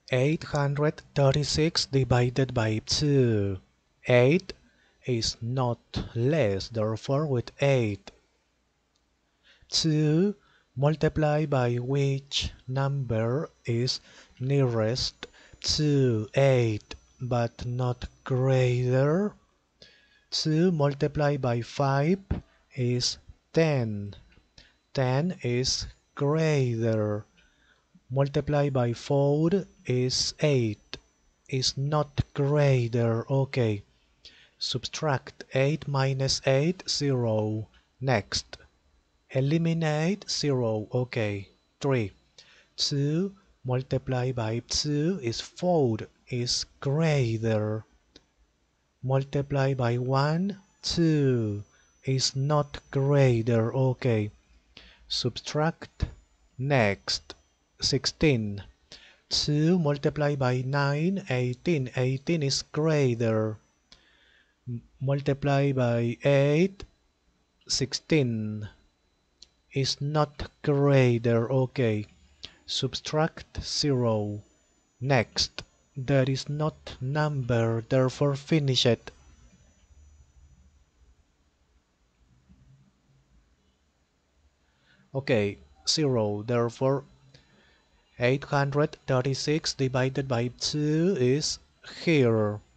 836 divided by 2. 8 is not less, therefore with 8. 2 multiplied by which number is nearest to 8 but not greater? 2 multiplied by 5 is 10. 10 is greater. Multiply by 4 is 8. Is not greater. Okay. Subtract 8 minus 8, 0. Next. Eliminate 0. Okay. 3. 2 multiplied by 2 is 4. Is greater. Multiply by 1, 2. Is not greater. Okay. Subtract. Next. 16. 2 multiplied by 9, 18. 18 is greater. Multiply by 8, 16. Is not greater. Okay. Subtract 0. Next. There is not number, therefore finish it. Okay. 0. Therefore 836 divided by 2 is here.